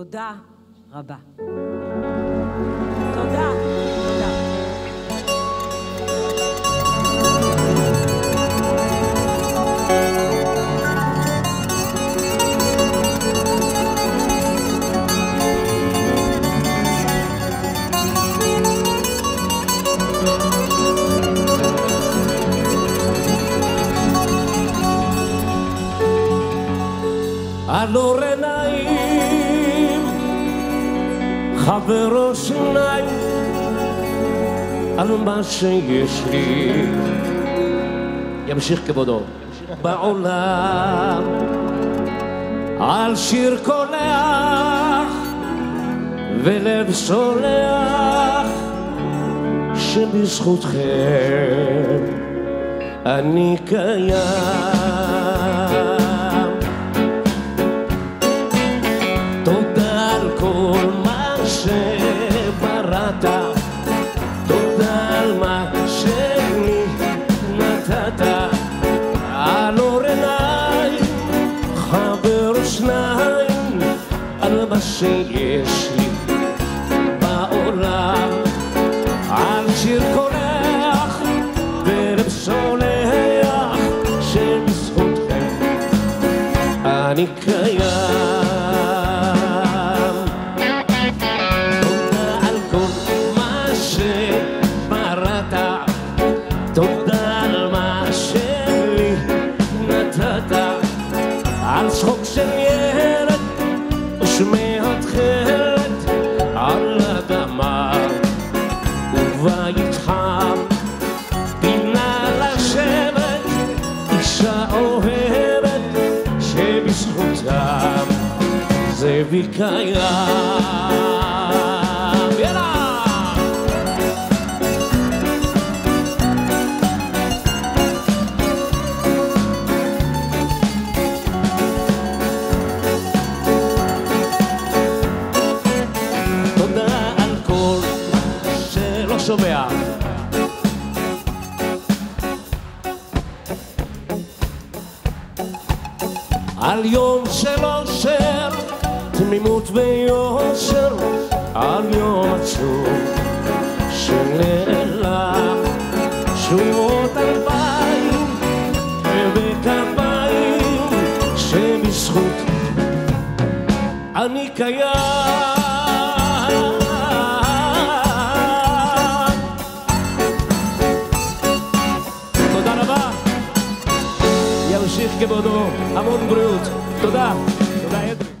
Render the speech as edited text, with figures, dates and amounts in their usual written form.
תודה רבה. תודה. על אור עיניים, חברו שיניים, על מה שיש לי ימשיך כבודו בעולם, על שיר קולח ולב סולח, שבזכותכם אני קיים. תודה על כל מה שבראת, תודה על מה שלי נתת, על אור עיניים, חבר שניים, על מה שיש לי בעולם, על שיר קולח ולב סולח, שבזכותכם אני קיים. תודה על מה שלי נתת, על צחוק של ילד ושמיעת תכלת, על אדמה ובית חם, פינה לשבת, אישה אוהבת, שבזכותם זה בי קיים. שומע על יום של אושר, תמימות ויושר, על יום עצוב שנעלם, שורות אלפיים ובכפיים, שבזכות אני קיים. ימשיך כבודו, המון בריאות. תודה. תודה.